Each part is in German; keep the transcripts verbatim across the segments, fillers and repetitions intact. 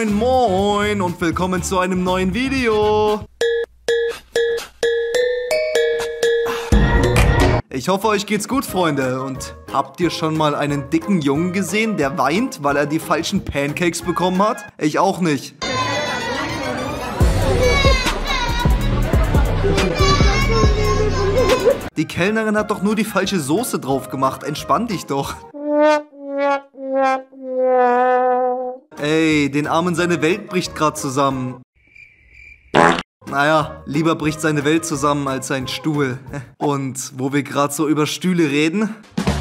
moin moin und willkommen zu einem neuen Video. Ich hoffe, euch geht's gut, Freunde. Und habt ihr schon mal einen dicken Jungen gesehen, der weint, weil er die falschen Pancakes bekommen hat? Ich auch nicht. Die Kellnerin hat doch nur die falsche Soße drauf gemacht. Entspann dich doch. Ey, den Armen seine Welt bricht gerade zusammen. Naja, lieber bricht seine Welt zusammen als sein Stuhl. Und wo wir gerade so über Stühle reden...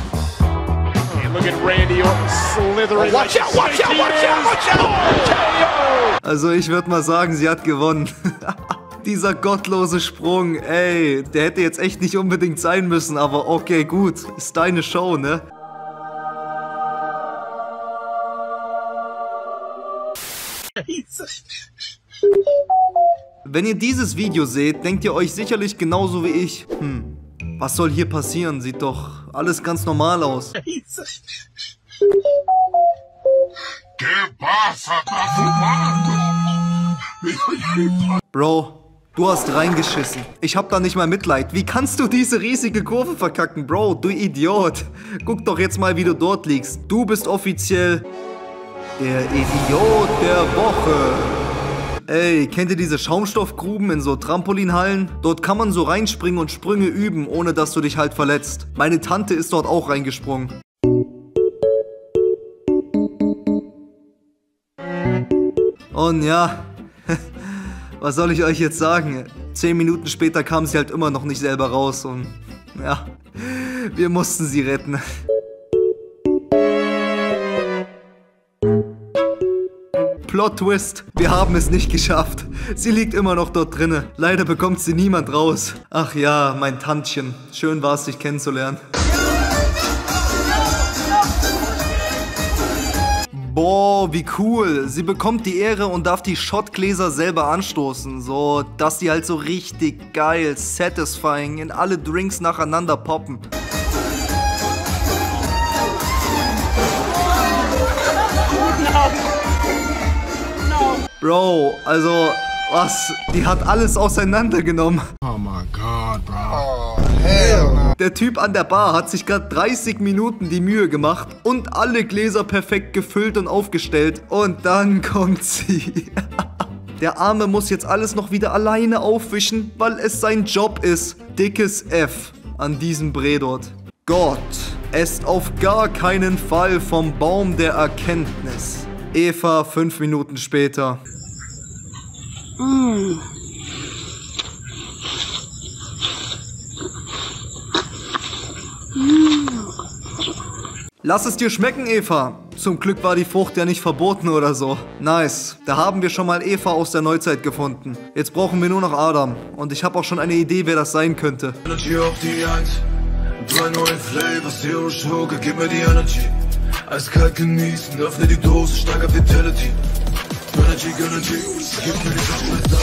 Also ich würde mal sagen, sie hat gewonnen. Dieser gottlose Sprung, ey, der hätte jetzt echt nicht unbedingt sein müssen, aber okay, gut, ist deine Show, ne? Wenn ihr dieses Video seht, denkt ihr euch sicherlich genauso wie ich, hm, was soll hier passieren? Sieht doch alles ganz normal aus. Bro, du hast reingeschissen. Ich hab da nicht mal Mitleid. Wie kannst du diese riesige Kurve verkacken, Bro? Du Idiot. Guck doch jetzt mal, wie du dort liegst. Du bist offiziell der Idiot der Woche. Ey, kennt ihr diese Schaumstoffgruben in so Trampolinhallen? Dort kann man so reinspringen und Sprünge üben, ohne dass du dich halt verletzt. Meine Tante ist dort auch reingesprungen. Und ja, was soll ich euch jetzt sagen? Zehn Minuten später kam sie halt immer noch nicht selber raus und ja, wir mussten sie retten. Plot Twist, wir haben es nicht geschafft. Sie liegt immer noch dort drinne. Leider bekommt sie niemand raus. Ach ja, mein Tantchen. Schön war es, dich kennenzulernen. Boah, wie cool. Sie bekommt die Ehre und darf die Shotgläser selber anstoßen. So, dass die halt so richtig geil, satisfying in alle Drinks nacheinander poppen. Bro, also, was? Die hat alles auseinandergenommen. Oh my God, bro. Oh, hell no. Der Typ an der Bar hat sich gerade dreißig Minuten die Mühe gemacht und alle Gläser perfekt gefüllt und aufgestellt. Und dann kommt sie. Der Arme muss jetzt alles noch wieder alleine aufwischen, weil es sein Job ist. Dickes F an diesem Bre dort. Gott, esst auf gar keinen Fall vom Baum der Erkenntnis. Eva, fünf Minuten später. Mm. Mm. Lass es dir schmecken, Eva. Zum Glück war die Frucht ja nicht verboten oder so. Nice. Da haben wir schon mal Eva aus der Neuzeit gefunden. Jetzt brauchen wir nur noch Adam. Und ich habe auch schon eine Idee, wer das sein könnte. Energy auf die eins. Drei neue Flavors, Zero Sugar, gib mir die Energy. Eiskalt genießen, öffne die Dose, steigert Vitality. Energy, Energy, gib mir die Sache.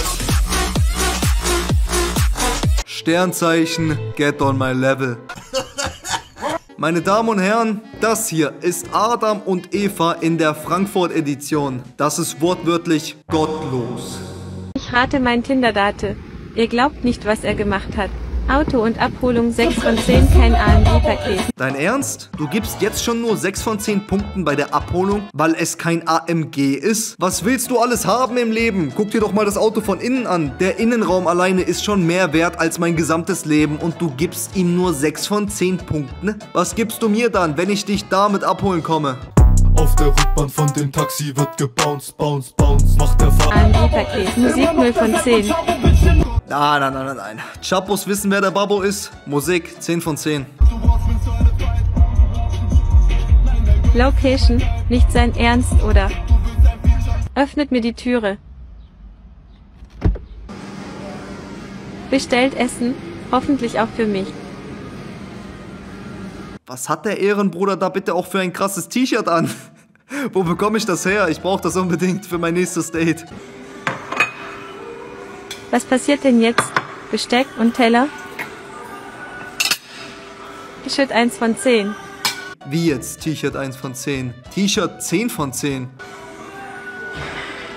Sternzeichen, get on my level. Meine Damen und Herren, das hier ist Adam und Eva in der Frankfurt-Edition. Das ist wortwörtlich gottlos. Ich rate mein Tinder-Date. Ihr glaubt nicht, was er gemacht hat. Auto und Abholung sechs von zehn, kein A M G-Paket. Dein Ernst? Du gibst jetzt schon nur sechs von zehn Punkten bei der Abholung, weil es kein A M G ist? Was willst du alles haben im Leben? Guck dir doch mal das Auto von innen an. Der Innenraum alleine ist schon mehr wert als mein gesamtes Leben und du gibst ihm nur sechs von zehn Punkten? Was gibst du mir dann, wenn ich dich damit abholen komme? Auf der Rückbahn von dem Taxi wird gebounced, bounce, bounce, macht der Fahrer. A M G-Paket, Musik null von zehn. Nein, nein, nein, nein, nein. Chapos wissen, wer der Babbo ist. Musik, zehn von zehn. Location, nicht sein Ernst, oder? Öffnet mir die Türe. Bestellt Essen, hoffentlich auch für mich. Was hat der Ehrenbruder da bitte auch für ein krasses T-Shirt an? Wo bekomme ich das her? Ich brauche das unbedingt für mein nächstes Date. Was passiert denn jetzt? Besteck und Teller? T-Shirt eins von zehn. Wie jetzt T-Shirt eins von zehn? T-Shirt zehn von zehn.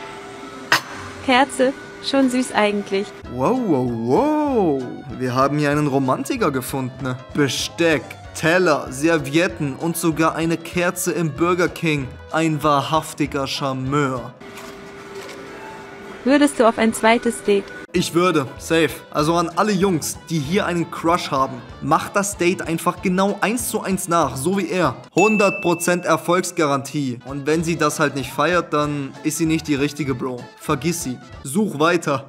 Kerze, schon süß eigentlich. Wow, wow, wow. Wir haben hier einen Romantiker gefunden. Besteck, Teller, Servietten und sogar eine Kerze im Burger King. Ein wahrhaftiger Charmeur. Würdest du auf ein zweites Date? Ich würde, safe. Also an alle Jungs, die hier einen Crush haben, macht das Date einfach genau eins zu eins nach, so wie er. hundert Prozent Erfolgsgarantie. Und wenn sie das halt nicht feiert, dann ist sie nicht die richtige, Bro. Vergiss sie. Such weiter.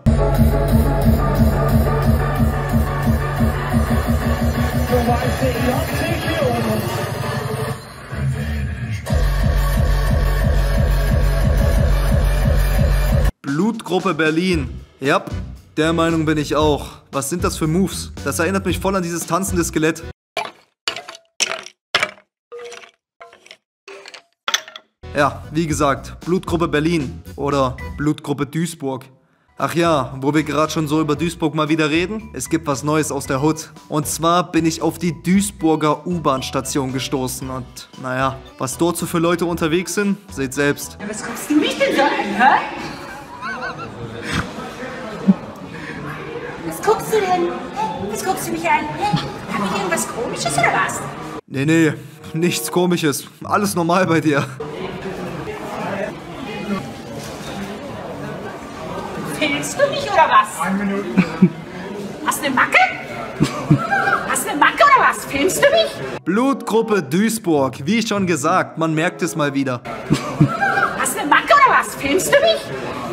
Blutgruppe Berlin. Ja, der Meinung bin ich auch. Was sind das für Moves? Das erinnert mich voll an dieses tanzende Skelett. Ja, wie gesagt, Blutgruppe Berlin oder Blutgruppe Duisburg. Ach ja, wo wir gerade schon so über Duisburg mal wieder reden, es gibt was Neues aus der Hood. Und zwar bin ich auf die Duisburger U-Bahn-Station gestoßen und naja, was dort so für Leute unterwegs sind, seht selbst. Ja, was guckst du mich denn so an, hä? Was guckst du denn? Was guckst du mich an? Hab ich irgendwas Komisches oder was? Nee, nee, nichts Komisches. Alles normal bei dir. Filmst du mich oder was? Eine Minute. Hast du eine Macke? Hast du eine Macke oder was? Filmst du mich? Blutgruppe Duisburg, wie schon gesagt, man merkt es mal wieder. Hast du eine Macke oder was? Filmst du mich?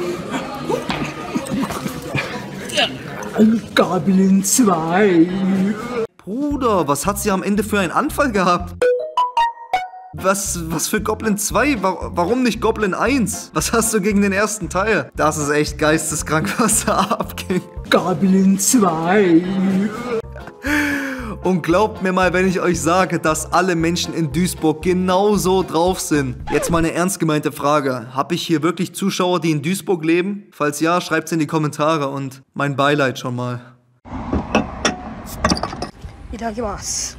Goblin zwei. Bruder, was hat sie am Ende für einen Anfall gehabt? Was, was für Goblin zwei? Warum nicht Goblin eins? Was hast du gegen den ersten Teil? Das ist echt geisteskrank, was da abging. Goblin zwei. Und glaubt mir mal, wenn ich euch sage, dass alle Menschen in Duisburg genauso drauf sind. Jetzt mal eine ernst gemeinte Frage. Habe ich hier wirklich Zuschauer, die in Duisburg leben? Falls ja, schreibt's in die Kommentare und mein Beileid schon mal. Itadakimasu.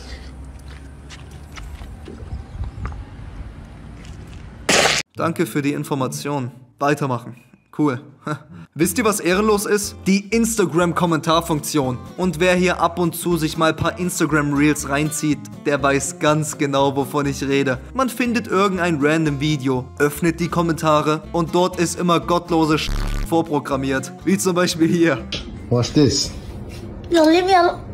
Danke für die Information. Weitermachen. Cool. Wisst ihr, was ehrenlos ist? Die Instagram-Kommentarfunktion. Und wer hier ab und zu sich mal ein paar Instagram-Reels reinzieht, der weiß ganz genau, wovon ich rede. Man findet irgendein random Video, öffnet die Kommentare und dort ist immer gottlose Sch vorprogrammiert. Wie zum Beispiel hier. Watch this. No, leave me alone.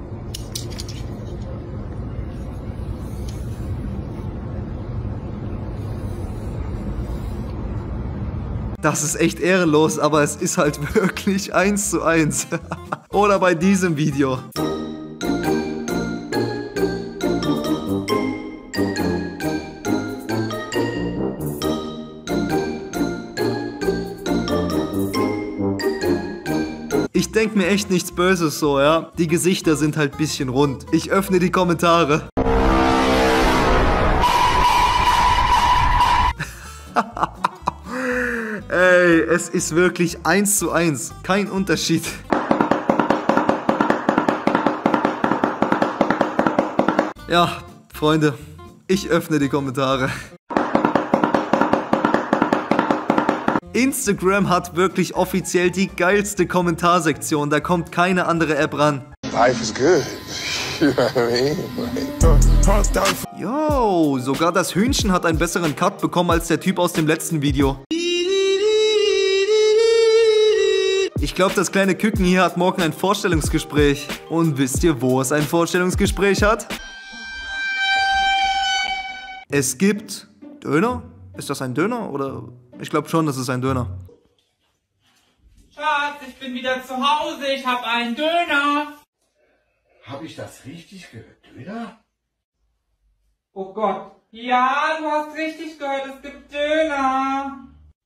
Das ist echt ehrenlos, aber es ist halt wirklich eins zu eins. Oder bei diesem Video. Ich denke mir echt nichts Böses so, ja. Die Gesichter sind halt ein bisschen rund. Ich öffne die Kommentare. Ey, es ist wirklich eins zu eins. Kein Unterschied. Ja, Freunde, ich öffne die Kommentare. Instagram hat wirklich offiziell die geilste Kommentarsektion. Da kommt keine andere App ran. Life is good. You know what I mean? Yo, sogar das Hühnchen hat einen besseren Cut bekommen als der Typ aus dem letzten Video. Ich glaube, das kleine Küken hier hat morgen ein Vorstellungsgespräch. Und wisst ihr, wo es ein Vorstellungsgespräch hat? Es gibt Döner? Ist das ein Döner? Oder? Ich glaube schon, das ist ein Döner. Schatz, ich bin wieder zu Hause. Ich habe einen Döner. Habe ich das richtig gehört? Döner? Oh Gott. Ja, du hast richtig gehört. Es gibt Döner.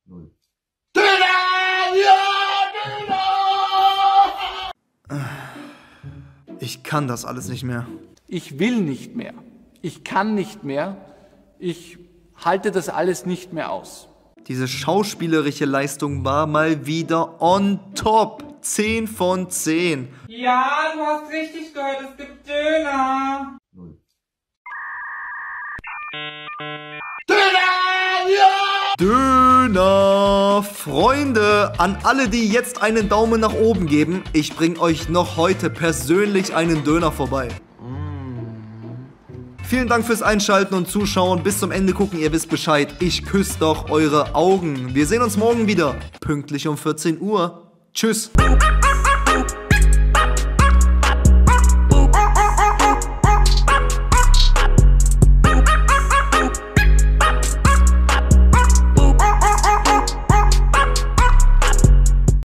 Döner! Ja, Döner! Ich kann das alles nicht mehr. Ich will nicht mehr. Ich kann nicht mehr. Ich halte das alles nicht mehr aus. Diese schauspielerische Leistung war mal wieder on top. zehn von zehn. Ja, du hast richtig gehört. Es gibt Döner. Döner! Ja! Döner! Döner. Freunde, an alle, die jetzt einen Daumen nach oben geben, ich bringe euch noch heute persönlich einen Döner vorbei. Vielen Dank fürs Einschalten und Zuschauen. Bis zum Ende gucken, ihr wisst Bescheid. Ich küsse doch eure Augen. Wir sehen uns morgen wieder. Pünktlich um vierzehn Uhr. Tschüss.